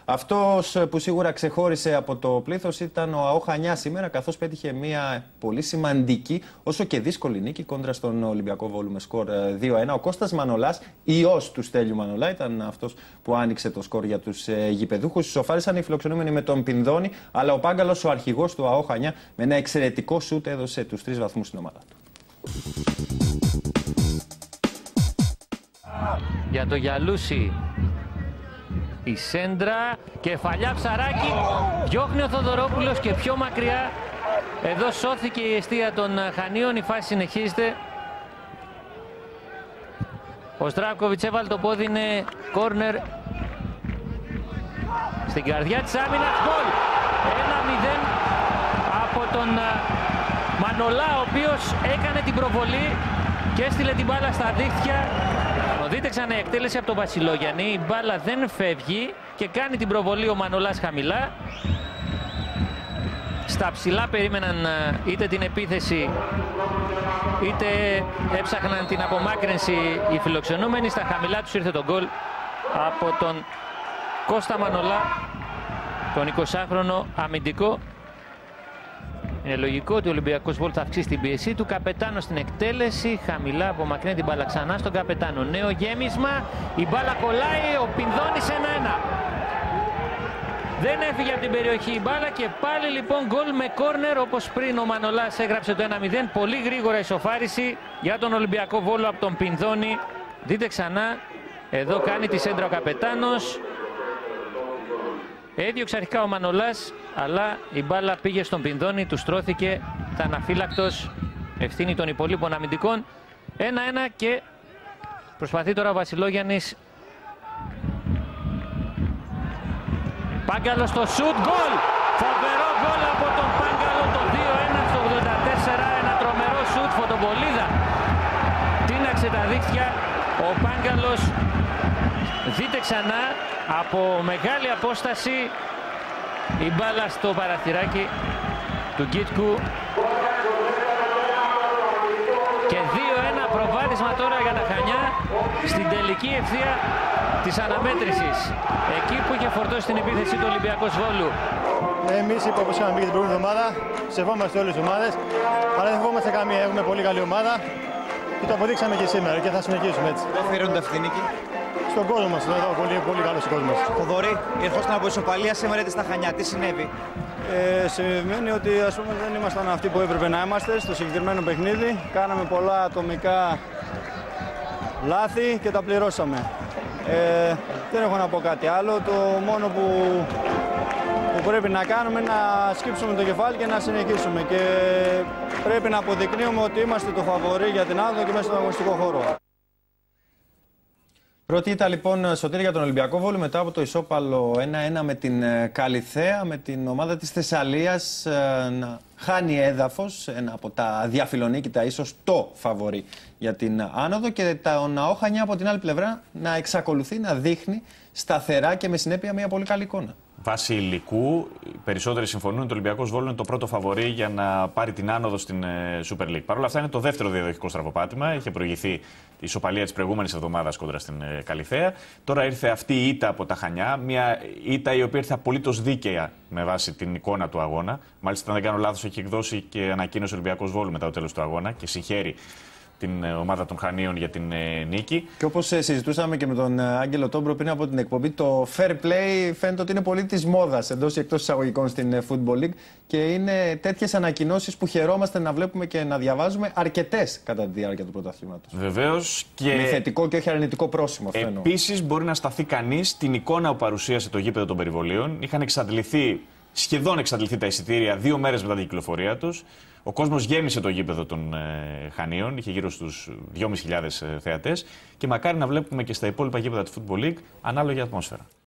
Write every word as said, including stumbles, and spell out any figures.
Αυτός που σίγουρα ξεχώρισε από το πλήθος ήταν ο ΑΟ Χανιά σήμερα, καθώς πέτυχε μια πολύ σημαντική, όσο και δύσκολη νίκη κόντρα στον Ολυμπιακό Βόλου με σκορ δύο ένα. Ο Κώστας Μανολάς, ιός του Στέλιου Μανολά, ήταν αυτός που άνοιξε το σκορ για τους γηπεδούχους. Ισοφάρισαν οι φιλοξενούμενοι με τον Πινδώνη, αλλά ο Πάγκαλος, ο αρχηγός του ΑΟ Χανιά, με ένα εξαιρετικό σούτ έδωσε τους τρεις βαθμούς στην ομάδα του. Για το Γιαλούσι η σέντρα, κεφαλιά Ψαράκη, διώχνει ο Θοδωρόπουλος και πιο μακριά. Εδώ σώθηκε η εστία των Χανίων, η φάση συνεχίζεται. Ο Στράκοβιτς έβαλε το πόδι, είναι κόρνερ στην καρδιά της άμυνας. Γκολ! ένα μηδέν από τον Μανολά, ο οποίος έκανε την προβολή και έστειλε την μπάλα στα δίχτυα. Δείτε ξανά η εκτέλεση από τον Βασιλόγιαννη, η μπάλα δεν φεύγει και κάνει την προβολή ο Μανολάς χαμηλά. Στα ψηλά περίμεναν είτε την επίθεση είτε έψαχναν την απομάκρυνση οι φιλοξενούμενοι. Στα χαμηλά τους ήρθε το γκολ από τον Κώστα Μανολά, τον εικοσάχρονο αμυντικό. Είναι λογικό ότι ο Ολυμπιακός Βόλου θα αυξήσει την πίεσή του. Καπετάνο στην εκτέλεση, χαμηλά απομακρύνει την μπάλα ξανά στον Καπετάνο. Νέο γέμισμα, η μπάλα κολλάει, ο Πινδώνης ένα ένα. Δεν έφυγε από την περιοχή η μπάλα και πάλι λοιπόν γκολ με κόρνερ, όπως πριν ο Μανολάς έγραψε το ένα μηδέν. Πολύ γρήγορα ισοφάριση για τον Ολυμπιακό Βόλο από τον Πινδώνη. Δείτε ξανά, εδώ κάνει τη σέντρα ο Καπετάνος. Έδιωξε αρχικά ο Μανολάς, αλλά η μπάλα πήγε στον Πινδώνη, του στρώθηκε, ήταν αφύλακτος, ευθύνη των υπολείπων αμυντικών. ένα ένα και προσπαθεί τώρα ο Βασιλόγιαννης. Πάγκαλο στο σουτ, γκολ! Φοβερό γκολ από τον Πάγκαλο, το δύο ένα στο ογδόντα τέσσερα, ένα τρομερό σουτ, φωτοβολίδα. Τίναξε τα δίχτυα, ο Πάγκαλος, δείτε ξανά, από μεγάλη απόσταση η μπάλα στο παραθυράκι του Γκίτκου. Και δύο ένα προβάδισμα τώρα για τα Χανιά στην τελική ευθεία της αναμέτρησης. Εκεί που είχε φορτώσει την επίθεση του Ολυμπιακός Βόλου. Εμείς, όπως είχαμε πει και την προηγούμενη εβδομάδα, σεβόμαστε όλες τις ομάδες, αλλά δεν φοβόμαστε καμία. Έχουμε πολύ καλή ομάδα και το αποδείξαμε και σήμερα και θα συνεχίσουμε έτσι. Πού αφιερώνεται αυτή τη νίκη? Στον κόσμο μας, εδώ πολύ, πολύ καλός ο κόσμος. Θοδωρή, ερχόσασταν από ισοπαλία, σήμερα είτε στα Χανιά, τι συνέβη? Ε, σημαίνει ότι ας πούμε, δεν ήμασταν αυτοί που έπρεπε να είμαστε στο συγκεκριμένο παιχνίδι. Κάναμε πολλά ατομικά λάθη και τα πληρώσαμε. Ε, δεν έχω να πω κάτι άλλο. Το μόνο που, που πρέπει να κάνουμε είναι να σκύψουμε το κεφάλι και να συνεχίσουμε. Και πρέπει να αποδεικνύουμε ότι είμαστε το φαβορί για την άνοδο και μέσα στον αγωνιστικό χώρο. Πρώτη ήττα λοιπόν, Σωτήρη, για τον Ολυμπιακό Βόλου μετά από το ισόπαλο ένα ένα με την Καλιθέα, με την ομάδα της Θεσσαλίας να χάνει έδαφος, ένα από τα διαφιλονίκητα, ίσως το φαβορί για την άνοδο, και τον ΑΟ Χανιά από την άλλη πλευρά να εξακολουθεί να δείχνει σταθερά και με συνέπεια μια πολύ καλή εικόνα. Βάσει υλικού, οι περισσότεροι συμφωνούν ότι ο Ολυμπιακός Βόλου είναι το πρώτο φαβορί για να πάρει την άνοδο στην Super League. Παρ' όλα αυτά είναι το δεύτερο διαδοχικό στραβοπάτημα. Είχε προηγηθεί η ισοπαλία της προηγούμενης εβδομάδας κόντρα στην Καλιθέα. Τώρα ήρθε αυτή η ήττα από τα Χανιά. Μια ήττα η οποία ήρθε απολύτως δίκαια με βάση την εικόνα του αγώνα. Μάλιστα, αν δεν κάνω λάθος, έχει εκδώσει και ανακοίνωση ο Ολυμπιακός Βόλου μετά το τέλος του αγώνα και συγχαίρει την ομάδα των Χανίων για την ε, νίκη. Και όπως ε, συζητούσαμε και με τον ε, Άγγελο Τόμπρο πριν από την εκπομπή, το fair play φαίνεται ότι είναι πολύ της μόδας εντός και εκτός εισαγωγικών στην ε, Football League, και είναι τέτοιες ανακοινώσεις που χαιρόμαστε να βλέπουμε και να διαβάζουμε αρκετές κατά τη διάρκεια του πρωταθλήματος. Βεβαίως. Και με θετικό και όχι αρνητικό πρόσημο. Επίσης, μπορεί να σταθεί κανείς στην εικόνα που παρουσίασε το γήπεδο των Περιβολίων. Είχαν εξαντληθεί, σχεδόν εξαντληθεί τα εισιτήρια δύο μέρες μετά την κυκλοφορία τους. Ο κόσμος γέμισε το γήπεδο των ε, Χανίων, είχε γύρω στους δυόμισι χιλιάδες ε, θεατές, και μακάρι να βλέπουμε και στα υπόλοιπα γήπεδα του Football League ανάλογη ατμόσφαιρα.